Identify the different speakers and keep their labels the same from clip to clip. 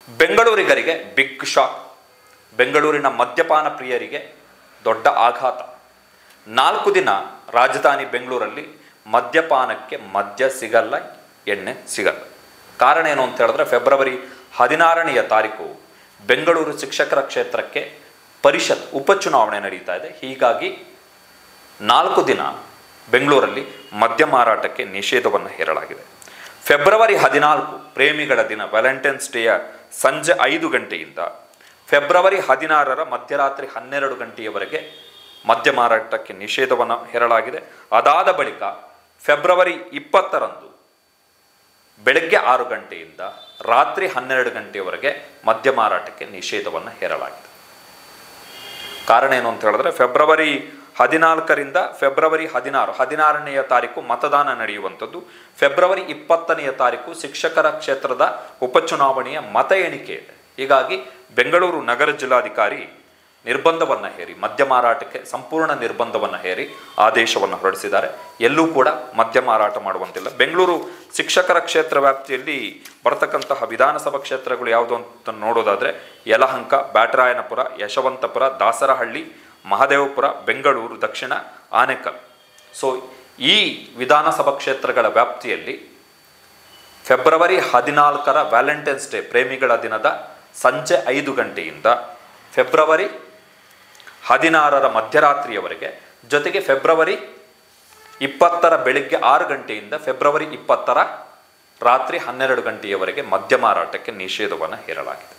Speaker 1: ಬೆಂಗಳೂರಿಗರಿಗೆ big shock. ಬೆಂಗಳೂರಿನ ಮದ್ಯಪಾನ ಪ್ರಿಯರಿಗೆ ದೊಡ್ಡ ಆಘಾತ. 4 ದಿನ ರಾಜಧಾನಿ ಬೆಂಗಳೂರಲ್ಲಿ ಮದ್ಯಪಾನಕ್ಕೆ ಮದ್ಯ ಸಿಗಲ್ಲ, ಎಣ್ಣೆ ಸಿಗಲ್ಲ. ಕಾರಣ ಏನು ಅಂತ ಹೇಳಿದ್ರೆ, ಫೆಬ್ರವರಿ 16ನೇ ತಾರೀಕು ಬೆಂಗಳೂರು ಶಿಕ್ಷಕರ ಕ್ಷೇತ್ರಕ್ಕೆ ಪರಿಷತ್ ಉಪಚುನಾವಣೆ ನಡೀತಾ ಇದೆ. ಹೀಗಾಗಿ 4 ದಿನ ಬೆಂಗಳೂರಲ್ಲಿ ಮದ್ಯ ಮಾರಾಟಕ್ಕೆ ನಿಷೇಧವನ್ನು ಹೇರಲಾಗಿದೆ. ಫೆಬ್ರವರಿ 14 ಪ್ರೇಮಿಗಳ ದಿನ ವ್ಯಾಲೆಂಟೈನ್ಸ್ ಡೇಯ ಸಂಜೆ 5 ಗಂಟೆಯಿಂದ ಫೆಬ್ರವರಿ 16 ಮಧ್ಯರಾತ್ರಿ 12 ಗಂಟೆಯವರೆಗೆ ಮದ್ಯ ಮಾರಾಟಕ್ಕೆ ನಿಷೇಧವನ್ನು ಹೇರಲಾಗಿದೆ. ಅದಾದ ಬಳಿಕ ಫೆಬ್ರವರಿ 20ರಂದು ಬೆಳಗ್ಗೆ 6 ಗಂಟೆಯಿಂದ ರಾತ್ರಿ 12 ಗಂಟೆಯವರೆಗೆ ಮದ್ಯ ಮಾರಾಟಕ್ಕೆ ನಿಷೇಧವನ್ನು ಹೇರಲಾಗಿದೆ. ಕಾರಣ ಏನು ಅಂತ ಹೇಳಿದ್ರೆ, ಫೆಬ್ರವರಿ 14ರಿಂದ ಫೆಬ್ರವರಿ 16ನೇ ತಾರೀಕು ಮತದಾನ ನಡೆಯುವಂಥದ್ದು. ಫೆಬ್ರವರಿ 20ನೇ ತಾರೀಕು ಶಿಕ್ಷಕರ ಕ್ಷೇತ್ರದ ಉಪಚುನಾವಣೆಯ ಮತ ಎಣಿಕೆ ಇದೆ. ಹೀಗಾಗಿ ಬೆಂಗಳೂರು ನಗರ ಜಿಲ್ಲಾಧಿಕಾರಿ ನಿರ್ಬಂಧವನ್ನು ಹೇರಿ, ಮದ್ಯ ಮಾರಾಟಕ್ಕೆ ಸಂಪೂರ್ಣ ನಿರ್ಬಂಧವನ್ನು ಹೇರಿ ಆದೇಶವನ್ನು ಹೊರಡಿಸಿದ್ದಾರೆ. ಎಲ್ಲೂ ಕೂಡ ಮದ್ಯ ಮಾರಾಟ ಮಾಡುವಂತಿಲ್ಲ. ಬೆಂಗಳೂರು ಶಿಕ್ಷಕರ ಕ್ಷೇತ್ರ ವ್ಯಾಪ್ತಿಯಲ್ಲಿ ಬರತಕ್ಕಂತಹ ವಿಧಾನಸಭಾ ಕ್ಷೇತ್ರಗಳು ಯಾವುದು ಅಂತ ನೋಡೋದಾದರೆ, ಯಲಹಂಕ, ಬ್ಯಾಟರಾಯನಪುರ, ಯಶವಂತಪುರ, ದಾಸರಹಳ್ಳಿ, ಮಹದೇವಪುರ, ಬೆಂಗಳೂರು ದಕ್ಷಿಣ, ಆನೇಕಲ್. ಸೊ ಈ ವಿಧಾನಸಭಾ ಕ್ಷೇತ್ರಗಳ ವ್ಯಾಪ್ತಿಯಲ್ಲಿ ಫೆಬ್ರವರಿ 14 ವ್ಯಾಲೆಂಟೈನ್ಸ್ ಡೇ ಪ್ರೇಮಿಗಳ ದಿನದ ಸಂಜೆ 5 ಗಂಟೆಯಿಂದ ಫೆಬ್ರವರಿ 16 ಮಧ್ಯರಾತ್ರಿಯವರೆಗೆ, ಜೊತೆಗೆ ಫೆಬ್ರವರಿ 20 ಬೆಳಿಗ್ಗೆ 6 ಗಂಟೆಯಿಂದ ಫೆಬ್ರವರಿ 20 ರಾತ್ರಿ 12 ಗಂಟೆಯವರೆಗೆ ಮದ್ಯ ಮಾರಾಟಕ್ಕೆ ನಿಷೇಧವನ್ನು ಹೇರಲಾಗಿದೆ.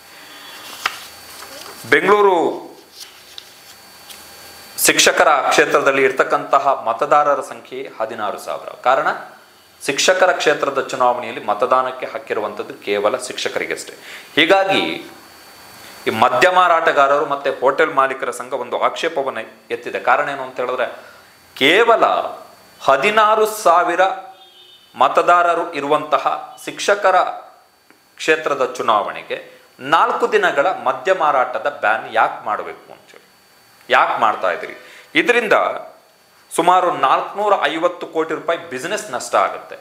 Speaker 1: ಬೆಂಗಳೂರು ಶಿಕ್ಷಕರ ಕ್ಷೇತ್ರದಲ್ಲಿ ಇರ್ತಕ್ಕಂತಹ ಮತದಾರರ ಸಂಖ್ಯೆ 16,000. ಕಾರಣ, ಶಿಕ್ಷಕರ ಕ್ಷೇತ್ರದ ಚುನಾವಣೆಯಲ್ಲಿ ಮತದಾನಕ್ಕೆ ಹಕ್ಕಿರುವಂಥದ್ದು ಕೇವಲ ಶಿಕ್ಷಕರಿಗಷ್ಟೇ. ಹೀಗಾಗಿ ಈ ಮದ್ಯ ಮಾರಾಟಗಾರರು ಮತ್ತು ಹೋಟೆಲ್ ಮಾಲೀಕರ ಸಂಘ ಒಂದು ಆಕ್ಷೇಪವನ್ನು ಎತ್ತಿದೆ. ಕಾರಣ ಏನು ಅಂತ ಹೇಳಿದ್ರೆ, ಕೇವಲ 16,000 ಮತದಾರರು ಇರುವಂತಹ ಶಿಕ್ಷಕರ ಕ್ಷೇತ್ರದ ಚುನಾವಣೆಗೆ 4 ದಿನಗಳ ಮದ್ಯ ಮಾರಾಟದ ಬ್ಯಾನ್ ಯಾಕೆ ಮಾಡಬೇಕು ಅಂತೇಳಿ, ಯಾಕೆ ಮಾಡ್ತಾ ಇದ್ದೀರಿ? ಇದರಿಂದ ಸುಮಾರು 450 ಕೋಟಿ ರೂಪಾಯಿ ಬಿಸ್ನೆಸ್ ನಷ್ಟ ಆಗುತ್ತೆ.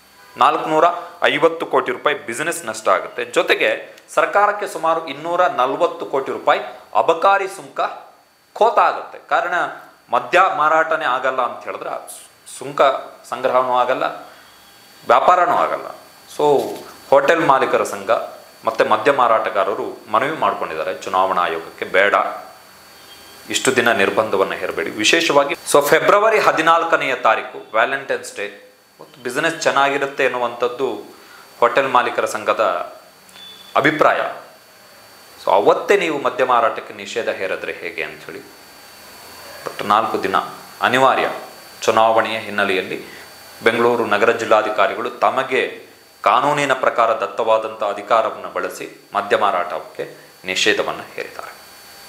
Speaker 1: 450 ಕೋಟಿ ರೂಪಾಯಿ ಬಿಸ್ನೆಸ್ ನಷ್ಟ ಆಗುತ್ತೆ. ಜೊತೆಗೆ ಸರ್ಕಾರಕ್ಕೆ ಸುಮಾರು 240 ಕೋಟಿ ರೂಪಾಯಿ ಅಬಕಾರಿ ಸುಂಕ ಖೋತ ಆಗುತ್ತೆ. ಕಾರಣ, ಮದ್ಯ ಮಾರಾಟನೇ ಆಗಲ್ಲ ಅಂತ ಹೇಳಿದ್ರೆ ಸುಂಕ ಸಂಗ್ರಹವೂ ಆಗಲ್ಲ, ವ್ಯಾಪಾರನೂ ಆಗಲ್ಲ. ಸೊ ಹೋಟೆಲ್ ಮಾಲೀಕರ ಸಂಘ ಮತ್ತು ಮದ್ಯ ಮಾರಾಟಗಾರರು ಮನವಿ ಮಾಡ್ಕೊಂಡಿದ್ದಾರೆ ಚುನಾವಣಾ ಆಯೋಗಕ್ಕೆ, ಬೇಡ, ಇಷ್ಟು ದಿನ ನಿರ್ಬಂಧವನ್ನು ಹೇರಬೇಡಿ. ವಿಶೇಷವಾಗಿ ಫೆಬ್ರವರಿ 14ನೇ ತಾರೀಕು ವ್ಯಾಲೆಂಟೈನ್ಸ್ ಡೇ, ಬಿಸ್ನೆಸ್ ಚೆನ್ನಾಗಿರುತ್ತೆ ಎನ್ನುವಂಥದ್ದು ಹೋಟೆಲ್ ಮಾಲೀಕರ ಸಂಘದ ಅಭಿಪ್ರಾಯ. ಸೊ ಅವತ್ತೇ ನೀವು ಮದ್ಯ ಮಾರಾಟಕ್ಕೆ ನಿಷೇಧ ಹೇರಿದ್ರೆ ಹೇಗೆ ಅಂಥೇಳಿ. ಬಟ್ 4 ದಿನ ಅನಿವಾರ್ಯ. ಚುನಾವಣೆಯ ಹಿನ್ನೆಲೆಯಲ್ಲಿ ಬೆಂಗಳೂರು ನಗರ ಜಿಲ್ಲಾಧಿಕಾರಿಗಳು ತಮಗೆ ಕಾನೂನಿನ ಪ್ರಕಾರ ದತ್ತವಾದಂಥ ಅಧಿಕಾರವನ್ನು ಬಳಸಿ ಮದ್ಯ ಮಾರಾಟಕ್ಕೆ ನಿಷೇಧವನ್ನು ಹೇರಿದ್ದಾರೆ.